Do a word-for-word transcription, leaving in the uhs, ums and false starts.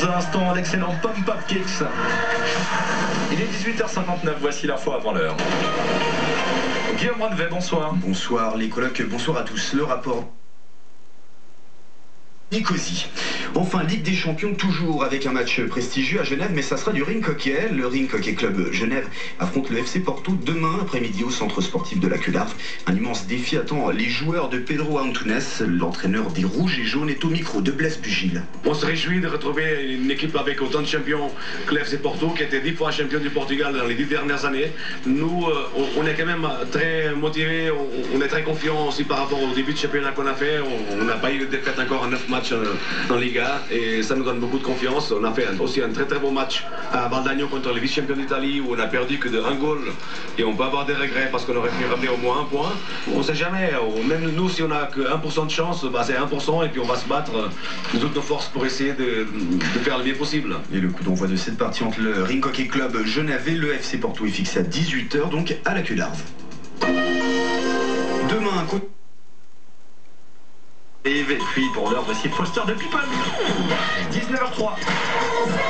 un instant l'excellent Pom Pop Kicks. Il est dix-huit heures cinquante-neuf, voici l'info avant l'heure. Guillaume Randevet, bonsoir. Bonsoir les colocs, bonsoir à tous. Le rapport Nicosie. Enfin, Ligue des Champions toujours avec un match prestigieux à Genève, mais ça sera du Ring Hockey. Le Ring Hockey Club Genève affronte le F C Porto demain après-midi au centre sportif de la Cularve. Un immense défi attend les joueurs de Pedro Antunes. L'entraîneur des Rouges et Jaunes est au micro de Blaise Bugil. On se réjouit de retrouver une équipe avec autant de champions que le F C Porto, qui était dix fois champion du Portugal dans les dix dernières années. Nous, on est quand même très motivés, on est très confiants aussi par rapport au début de championnat qu'on a fait. On n'a pas eu de défaite encore en neuf matchs en Liga et ça nous donne beaucoup de confiance. On a fait aussi un très très beau match à Valdagno contre les vice-champions d'Italie où on a perdu que de un goal et on peut avoir des regrets parce qu'on aurait pu ramener au moins un point. On ne sait jamais, même nous si on n'a que un pour cent de chance, bah c'est un pour cent et puis on va se battre de toutes nos forces pour essayer de, de faire le mieux possible. Et le coup d'envoi de cette partie entre le Ring Hockey Club Genève et le F C Porto est fixé à dix-huit heures donc à la Cularve. Demain un coup. Et puis pour l'heure, voici Foster de People. dix-neuf heures trois.